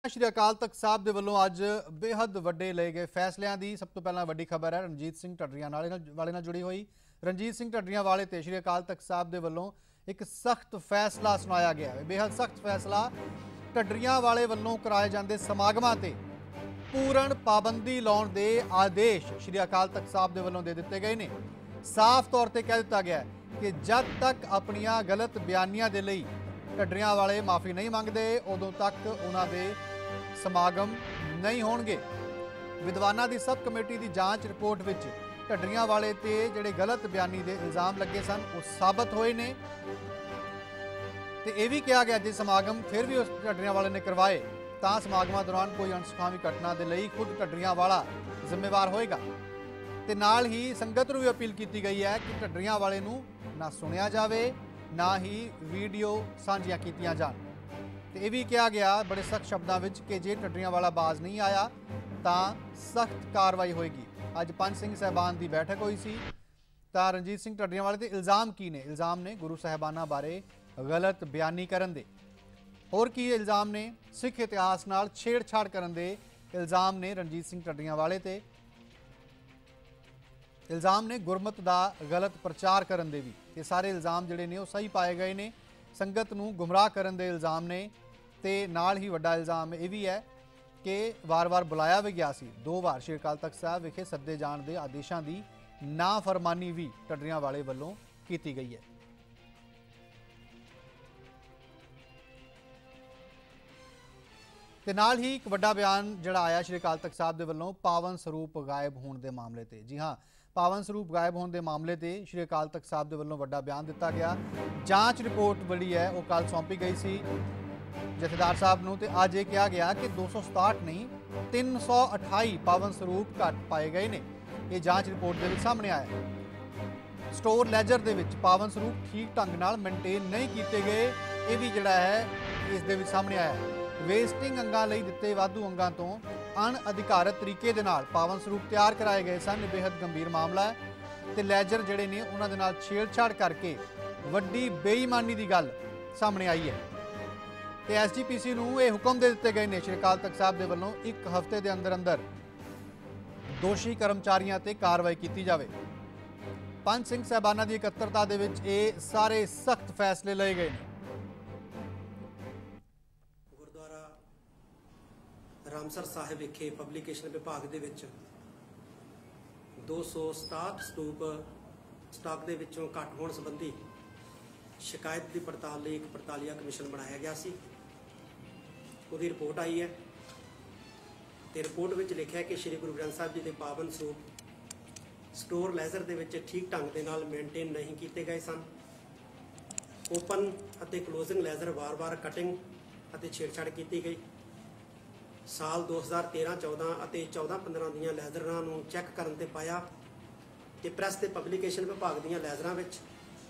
श्री अकाल तख्त साहब के वलों अज बेहद वड्डे लए गए फैसलों की सब तो पहला वड्डी खबर है रणजीत सिंह ढड्डरियां वाले नाल जुड़ी हुई। रणजीत सिंह ढड्डरियां वाले ते श्री अकाल तख्त साहब के वलों एक सख्त फैसला सुनाया गया है। बेहद सख्त फैसला ढड्डरियां वाले वलों कराए जाते समागमां ते पूर्ण पाबंदी लाउण दे आदेश श्री अकाल तख्त साहब के वलों दे दिते गए ने। साफ तौर पर कह दिता गया है कि जब तक अपनियां गलत बयानियां दे लई ढड्डरियां वाले माफ़ी नहीं मंगते उदों तक उन्होंने समागम नहीं होणगे। विद्वानां दी सब कमेटी की जांच रिपोर्ट विच ढड्डरियां वाले ते जिहड़े गलत बयानी के इल्जाम लगे सन वो साबित होए ने ते यह भी कहा गया जे समागम फिर भी उस ढड्डरियां वाले ने करवाए तो समागमां दौरान कोई अणसुखावी घटना के लिए खुद ढड्डरियां वाला जिम्मेवार होएगा। ते नाल ही संगत नूं भी अपील की गई है कि ढड्डरियां वाले नूं ना सुनिया जाए ना ही वीडियो साझियां कीतियां जान। तो यह भी कहा गया बड़े सख्त शब्दों में कि जे ढड्डरियां वाला बाज नहीं आया तो सख्त कार्रवाई होएगी। अज पंच सिंह साहबान की बैठक हुई सी तो रणजीत सिंह ढड्डरियां वाले ते इल्जाम की ने? इल्जाम ने गुरु साहबाना बारे गलत बयानी करन दे। होर की इल्जाम ने? सिख इतिहास नाल छेड़छाड़ करन दे इल्जाम ने रणजीत सिंह ढड्डरियां वाले ते। इल्जाम ने गुरमत का गलत प्रचार करन दे भी। ये सारे इल्जाम जिहड़े ने सही पाए गए ने। संगत नूं गुमराह करन दे इल्जाम ने ते नाल ही वड्डा इल्जाम यह भी है कि वार वार बुलाया भी गया सी 2 बार श्री अकाल तख्त साहब विखे सद्दे जाण दे आदेशों की नाफरमानी भी ढड्डरियां वाले वल्लों की गई है। ते नाल ही एक वड्डा बयान जिहड़ा आया श्री अकाल तख्त साहब दे वल्लों पावन स्वरूप गायब होने के मामले ते। जी हाँ, पावन स्वरूप गायब होने के मामले ते श्री अकाल तख्त साहब के वल्लों वड्डा बयान दिता गया। जांच रिपोर्ट बड़ी है वो कल सौंपी गई सी जथेदार साहब नूं ते अज ये कहा गया कि 267 नहीं 328 पावन स्वरूप घट पाए गए ने। ये जांच रिपोर्ट के सामने आया। स्टोर लैजर के पावन स्वरूप ठीक ढंग नाल मेनटेन नहीं किए गए, ये भी जिहड़ा है इस दे विच सामने आया। वेस्टिंग अंगां लई दिते वाधू अंगां तो अणअधिकारत तरीके दे नाल पावन स्वरूप तैयार कराए गए सन। बेहद गंभीर मामला है ते लैजर जिहड़े ने उन्हां दे नाल छेड़छाड़ करके वड्डी बेईमानी की गल सामने आई है। ते SGPC नूं ये हुक्म दे दिते गए ने श्री अकाल तख्त साहब दे वल्लों 1 हफ्ते के अंदर अंदर दोषी कर्मचारियों ते कार्रवाई की जाए। पंच सिंह साहबाना की इकत्तरता दे विच ये सारे सख्त फैसले लए गए ने। रामसर साहिब विखे पब्लिकेशन विभाग के 267 स्तूप स्टॉक के विचों घट होने संबंधी शिकायत की पड़ताल लिए एक पड़तालिया कमीशन बनाया गया सी। उसकी रिपोर्ट आई है तो रिपोर्ट में लिखा है कि श्री गुरु ग्रंथ साहब जी के पावन स्वरूप स्टोर लैजर के ठीक ढंग के नाल मेनटेन नहीं किए गए सन। ओपन और क्लोजिंग लैजर वार वार कटिंग और छेड़छाड़ की गई। साल 2013-14 और 14-15 दियां लैजरां नूं चैक करन ते पाया कि प्रैस ते पब्लिकेशन विभाग दियां लैजरां विच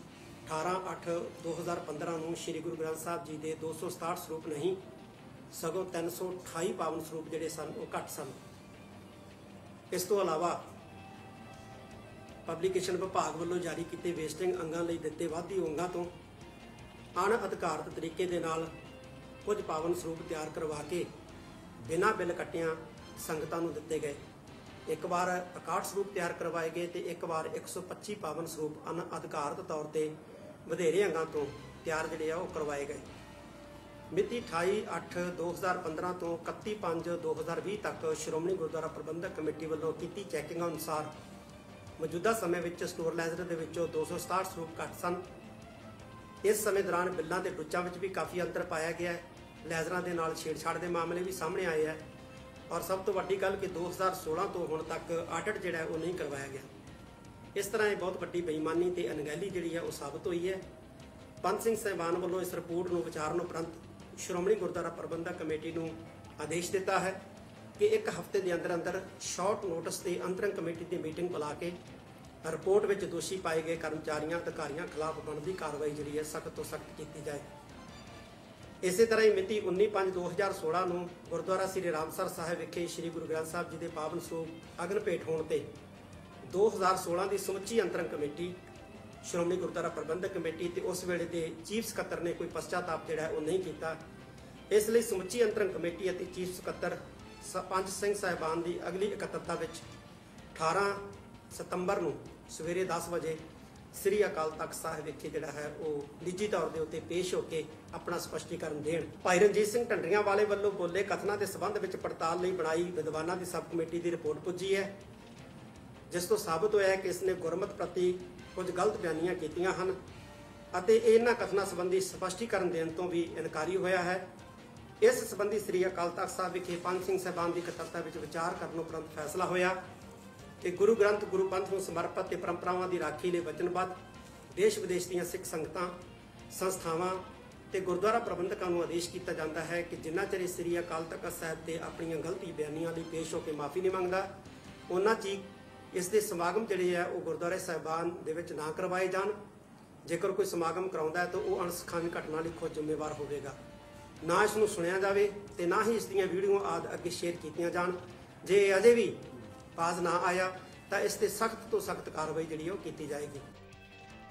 18/8/2015 नूं श्री गुरु ग्रंथ साहब जी के 267 स्वरूप नहीं सगों 328 पावन स्वरूप जिहड़े सन वो घट सन। इस तो अलावा पब्लिकेशन विभाग वालों जारी किए वेस्टिंग अंगां लई दिते वाधी अंगां तो अणअधिकारत तरीके दे नाल कुछ पावन स्वरूप तैयार करवा के बिना बिल कट्टिया संगतां नूं दिते गए। एक बार 61 स्वरूप तैयार करवाए गए तो एक बार 125 पावन स्वरूप अनअधिकारत तौर पर वधेरे अंगां तो तैयार जिहड़े आ करवाए गए। मिति 28/8/2015 तो 31/5/2020 तक श्रोमणी गुरुद्वारा प्रबंधक कमेटी वालों की चैकिंग अनुसार मौजूदा समय में स्टोर लैजर के 267 स्वरूप घट सन। इस समय दौरान बिलों के टुच्चां में भी काफ़ी अंतर पाया गया है। लैजरां के नाल छेड़छाड़ के मामले भी सामने आए हैं और सब तो वड्डी गल कि 2016 तो हुण तक आडिट जिहड़ा है वो नहीं करवाया गया। इस तरह ये बहुत वड्डी बेईमानी ते अनगहली जिहड़ी है वो साबित हुई है। पंच सिंह साहिबान वालों इस रिपोर्ट नूं विचारण उपरंत श्रोमणी गुरुद्वारा प्रबंधक कमेटी नूं आदेश दिता है कि 1 हफ्ते के अंदर अंदर शॉर्ट नोटिस से अंतरिम कमेटी की मीटिंग बुला के रिपोर्ट में दोषी पाए गए कर्मचारियों अधिकारियों खिलाफ बनती कार्रवाई जिहड़ी है सख्त तो सख्त की जाए। इस तरह ही मिति 19/5/2016 नूं गुरुद्वारा श्री रामसर साहिब विखे श्री गुरु ग्रंथ साहब जी के पावन स्वरूप अग्न भेट होने ते 2016 की समुची अंतरिम कमेटी श्रोमणी गुरुद्वारा प्रबंधक कमेटी ते उस वेले के चीफ सकत्तर ने कोई पश्चाताप जिहड़ा है वो नहीं किया ਇਸ ਲਈ ਸਮੁੱਚੀ ਅੰਤਰੰਗ ਕਮੇਟੀ ਅਤੇ ਚੀਫ ਸਕੱਤਰ ਪੰਜ ਸਿੰਘ ਸਾਹਿਬਾਨ ਦੀ ਅਗਲੀ ਇਕੱਤਰਤਾ ਵਿੱਚ 18 ਸਤੰਬਰ ਨੂੰ ਸਵੇਰੇ 10 ਵਜੇ ਸ੍ਰੀ ਅਕਾਲ ਤਖਤ ਸਾਹਿਬ ਵਿਖੇ ਜਿਹੜਾ ਹੈ ਉਹ ਨਿੱਜੀ ਤੌਰ ਦੇ ਉੱਤੇ ਪੇਸ਼ ਹੋ ਕੇ ਆਪਣਾ ਸਪਸ਼ਟੀਕਰਨ ਦੇਣ। ਭਾਈ ਰਣਜੀਤ ਸਿੰਘ ਢੱਡਰੀਆਂ ਵਾਲੇ ਵੱਲੋਂ ਬੋਲੇ ਕਥਨਾਂ ਦੇ ਸਬੰਧ ਵਿੱਚ ਪੜਤਾਲ ਲਈ ਬਣਾਈ ਵਿਦਵਾਨਾਂ ਦੀ ਸਬ ਕਮੇਟੀ ਦੀ ਰਿਪੋਰਟ ਪੁੱਜੀ ਹੈ, ਜਿਸ ਤੋਂ ਸਾਬਤ ਹੋਇਆ ਹੈ ਕਿ ਇਸ ਨੇ ਗੁਰਮਤ ਪ੍ਰਤੀ ਕੁਝ ਗਲਤ ਬਿਆਨੀਆਂ ਕੀਤੀਆਂ ਹਨ ਅਤੇ ਇਹਨਾਂ ਕਥਨਾਂ ਸੰਬੰਧੀ ਸਪਸ਼ਟੀਕਰਨ ਦੇਣ ਤੋਂ ਵੀ ਇਨਕਾਰੀ ਹੋਇਆ ਹੈ। ਇਸ ਸੰਬੰਧੀ ਸ੍ਰੀ ਅਕਾਲ ਤਖਤ ਸਾਹਿਬ ਵਿਖੇ ਪੰਜ ਸਿੰਘ ਸਾਹਿਬਾਨ ਦੀ ਇਕੱਤਰਤਾ ਵਿੱਚ ਵਿਚਾਰ ਕਰਨ ਉਪਰੰਤ ਫੈਸਲਾ ਹੋਇਆ ਕਿ ਗੁਰੂ ਗ੍ਰੰਥ ਗੁਰੂ ਪੰਥ ਨੂੰ ਸਮਰਪਿਤ ਤੇ ਪਰੰਪਰਾਵਾਂ ਦੀ ਰਾਖੀ ਲਈ ਵਚਨਬੱਧ ਦੇਸ਼ ਵਿਦੇਸ਼ ਦੀਆਂ ਸਿੱਖ ਸੰਗਤਾਂ, ਸੰਸਥਾਵਾਂ ਤੇ ਗੁਰਦੁਆਰਾ ਪ੍ਰਬੰਧਕਾਂ ਨੂੰ ਆਦੇਸ਼ ਕੀਤਾ ਜਾਂਦਾ ਹੈ ਕਿ ਜਿੰਨਾ ਚਿਰ ਸ੍ਰੀ ਅਕਾਲ ਤਖਤ ਸਾਹਿਬ ਤੇ ਆਪਣੀਆਂ ਗਲਤੀ ਬਿਆਨੀਆਂ ਲਈ ਪੇਸ਼ ਹੋ ਕੇ ਮਾਫੀ ਨਹੀਂ ਮੰਗਦਾ, ਉਹਨਾਂ ਚਿਰ ਇਸ ਦੇ ਸਮਾਗਮ ਜਿਹੜੇ ਆ ਉਹ ਗੁਰਦੁਆਰੇ ਸਾਹਿਬਾਨ ਦੇ ਵਿੱਚ ਨਾ ਕਰਵਾਏ ਜਾਣ। ਜੇਕਰ ਕੋਈ ਸਮਾਗਮ ਕਰਾਉਂਦਾ ਹੈ ਤਾਂ ਉਹ ਅਣਸੁਖਾਵੀ ਘਟਨਾ ਲਈ ਖੁਦ ਜ਼ਿੰਮੇਵਾਰ ਹੋਵੇਗਾ। ਨਾ ਇਸ ਨੂੰ ਸੁਣਿਆ ਜਾਵੇ ਤੇ ਨਾ ਹੀ ਇਸ ਦੀਆਂ ਵੀਡੀਓ ਆਦਿ ਅੱਗੇ ਸ਼ੇਅਰ ਕੀਤੀਆਂ ਜਾਣ। ਜੇ ਅਜੇ ਵੀ ਬਾਜ਼ ਨਾ ਆਇਆ ਤਾਂ ਇਸ ਤੇ ਸਖਤ ਤੋਂ ਸਖਤ ਕਾਰਵਾਈ ਜਿਹੜੀ ਉਹ ਕੀਤੀ ਜਾਏਗੀ।